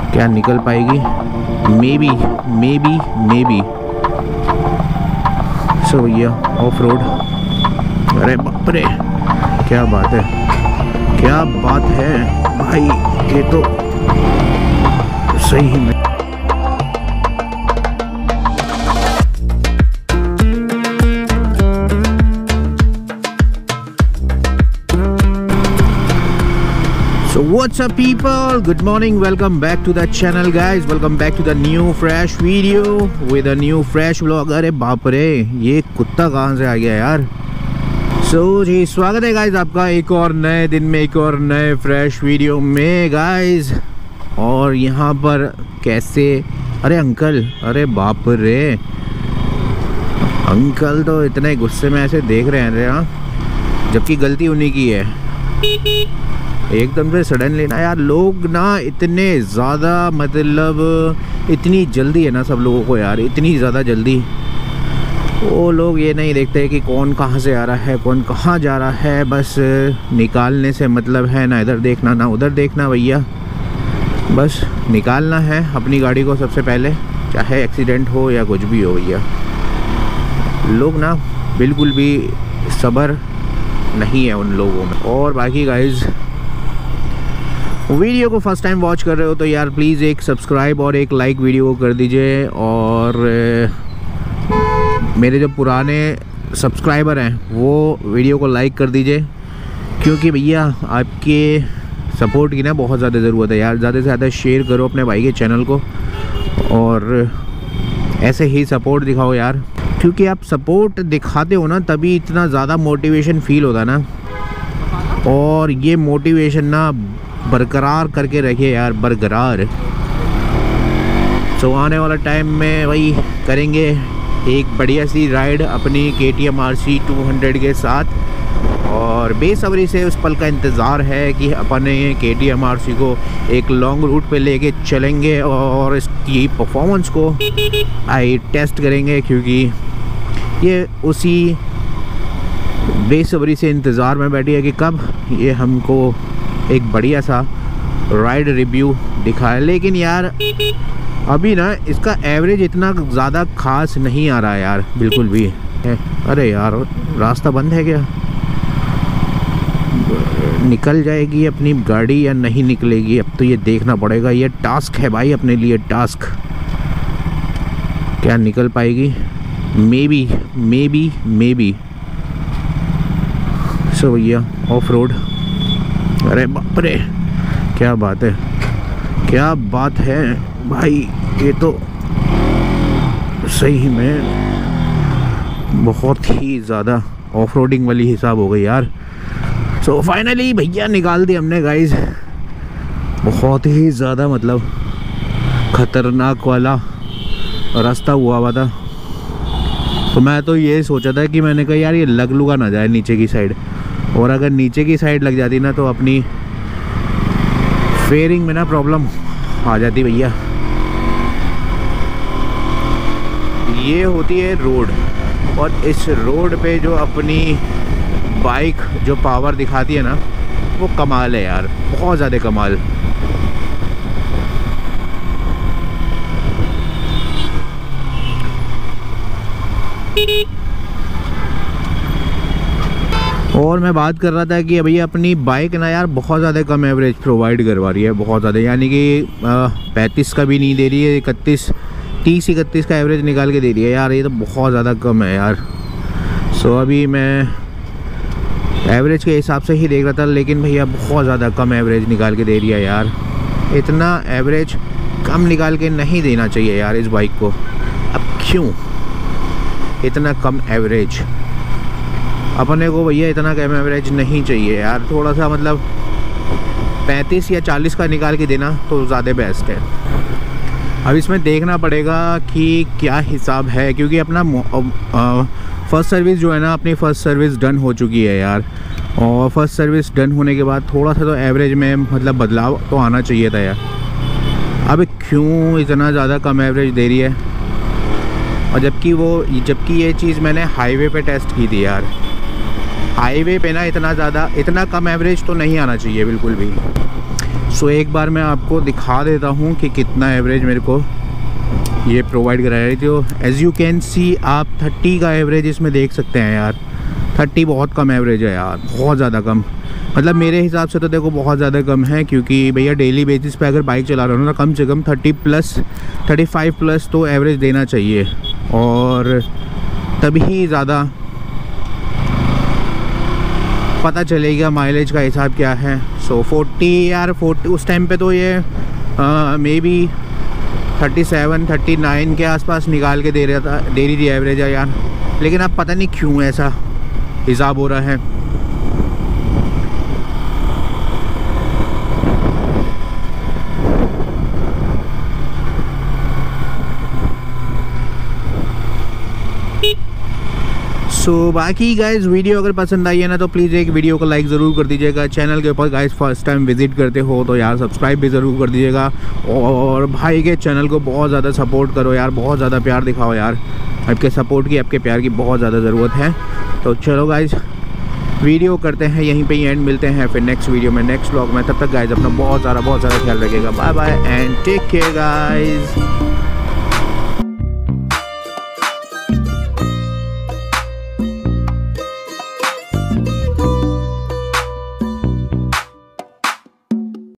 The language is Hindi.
क्या निकल पाएगी? मे बी सो भैया ऑफ रोड। अरे बाप रे, क्या बात है भाई, ये तो सही में। So what's up people, good morning, welcome back to the channel guys, welcome back to the new fresh video with a new fresh vlog। अरे बाप रे, ये कुत्ता कहाँ से आ गया यार। So जी स्वागत है गाइज आपका एक और नए दिन में, एक और नए फ्रेश वीडियो में गाइज। और यहाँ पर कैसे, अरे अंकल, अरे बाप रे, अंकल तो इतने गुस्से में ऐसे देख रहे हैं हाँ, जबकि गलती उन्हीं की है। एकदम से सडनली ना यार, लोग ना इतने ज़्यादा, मतलब इतनी जल्दी है ना सब लोगों को यार, इतनी ज़्यादा जल्दी। वो लोग ये नहीं देखते कि कौन कहाँ से आ रहा है, कौन कहाँ जा रहा है, बस निकालने से मतलब है, ना इधर देखना ना उधर देखना भैया, बस निकालना है अपनी गाड़ी को सबसे पहले, चाहे एक्सीडेंट हो या कुछ भी हो भैया। लोग ना बिल्कुल भी सब्र नहीं है उन लोगों में। और बाकी गाइज, वीडियो को फर्स्ट टाइम वॉच कर रहे हो तो यार प्लीज़ एक सब्सक्राइब और एक लाइक वीडियो को कर दीजिए। और मेरे जो पुराने सब्सक्राइबर हैं वो वीडियो को लाइक कर दीजिए, क्योंकि भैया आपके सपोर्ट की ना बहुत ज़्यादा ज़रूरत है यार। ज़्यादा से ज़्यादा शेयर करो अपने भाई के चैनल को और ऐसे ही सपोर्ट दिखाओ यार, क्योंकि आप सपोर्ट दिखाते हो ना तभी इतना ज़्यादा मोटिवेशन फील होता ना। और ये मोटिवेशन ना बरकरार करके रखिए यार, बरकरार। तो आने वाला टाइम में वही करेंगे, एक बढ़िया सी राइड अपनी KTM RC 200 के साथ। और बेसब्री से उस पल का इंतज़ार है कि अपने KTM RC को एक लॉन्ग रूट पे लेके चलेंगे और इसकी परफॉर्मेंस को टेस्ट करेंगे, क्योंकि ये उसी बेसब्री से इंतज़ार में बैठी है कि कब ये हमको एक बढ़िया सा राइड रिव्यू दिखाए। लेकिन यार अभी ना इसका एवरेज इतना ज़्यादा खास नहीं आ रहा है यार, बिल्कुल भी। अरे यार रास्ता बंद है क्या? निकल जाएगी अपनी गाड़ी या नहीं निकलेगी, अब तो ये देखना पड़ेगा। ये टास्क है भाई अपने लिए, टास्क। क्या निकल पाएगी? मे बी सो भैया ऑफ रोड। अरे बाप रे, क्या बात है भाई, ये तो सही में बहुत ही ज़्यादा ऑफ रोडिंग वाली हिसाब हो गई यार। सो फाइनली भैया निकाल दी हमने गाइज, बहुत ही ज़्यादा मतलब ख़तरनाक वाला रास्ता हुआ था। तो मैं तो ये सोचा था कि मैंने कहा यार ये लुगा ना जाए नीचे की साइड, और अगर नीचे की साइड लग जाती ना तो अपनी फेयरिंग में ना प्रॉब्लम आ जाती भैया। ये होती है रोड, और इस रोड पे जो अपनी बाइक जो पावर दिखाती है ना, वो कमाल है यार, बहुत ज़्यादा कमाल। और मैं बात कर रहा था कि भैया अपनी बाइक ना यार बहुत ज़्यादा कम एवरेज प्रोवाइड करवा रही है, बहुत ज़्यादा, यानी कि 35 का भी नहीं दे रही है, 30-31 का एवरेज निकाल के दे रही है यार। ये तो बहुत ज़्यादा कम है यार। सो अभी मैं एवरेज के हिसाब से ही देख रहा था, लेकिन भैया बहुत ज़्यादा कम एवरेज निकाल के दे रही है यार। इतना एवरेज कम निकाल के नहीं देना चाहिए यार इस बाइक को। अब क्यों इतना कम एवरेज? अपने को भैया इतना कम एवरेज नहीं चाहिए यार, थोड़ा सा मतलब 35 या 40 का निकाल के देना तो ज़्यादा बेस्ट है। अब इसमें देखना पड़ेगा कि क्या हिसाब है, क्योंकि अपना फर्स्ट सर्विस जो है ना, अपनी फ़र्स्ट सर्विस डन हो चुकी है यार। और फर्स्ट सर्विस डन होने के बाद थोड़ा सा तो एवरेज में मतलब बदलाव तो आना चाहिए था यार। अब क्यों इतना ज़्यादा कम एवरेज दे रही है? और जबकि ये चीज़ मैंने हाईवे पे टेस्ट की थी यार। हाईवे पे ना इतना कम एवरेज तो नहीं आना चाहिए बिल्कुल भी। सो एक बार मैं आपको दिखा देता हूँ कि कितना एवरेज मेरे को ये प्रोवाइड करा रही थी। तो एज़ यू कैन सी आप 30 का एवरेज इसमें देख सकते हैं यार। 30 बहुत कम एवरेज है यार, बहुत ज़्यादा कम। मतलब मेरे हिसाब से तो देखो बहुत ज़्यादा कम है, क्योंकि भैया डेली बेसिस पे अगर बाइक चला रहा हो ना, कम से कम 35 प्लस तो एवरेज देना चाहिए, और तभी ज़्यादा पता चलेगा माइलेज का हिसाब क्या है। सो 40 यार, 40 उस टाइम पे तो ये मे बी 37-39 के आसपास निकाल के दे रही थी एवरेज है यार। लेकिन अब पता नहीं क्यों ऐसा हिसाब हो रहा है। सो बाकी गाइज वीडियो अगर पसंद आई है ना, तो प्लीज़ एक वीडियो को लाइक ज़रूर कर दीजिएगा। चैनल के ऊपर गाइज फर्स्ट टाइम विजिट करते हो तो यार सब्सक्राइब भी ज़रूर कर दीजिएगा, और भाई के चैनल को बहुत ज़्यादा सपोर्ट करो यार, बहुत ज़्यादा प्यार दिखाओ यार। आपके सपोर्ट की, आपके प्यार की बहुत ज़्यादा ज़रूरत है। तो चलो गाइज वीडियो करते हैं यहीं पे ही एंड, मिलते हैं फिर नेक्स्ट वीडियो में, नेक्स्ट व्लॉग में। तब तक गाइज अपना बहुत ज़्यादा ख्याल रखिएगा। Bye bye and take care guys.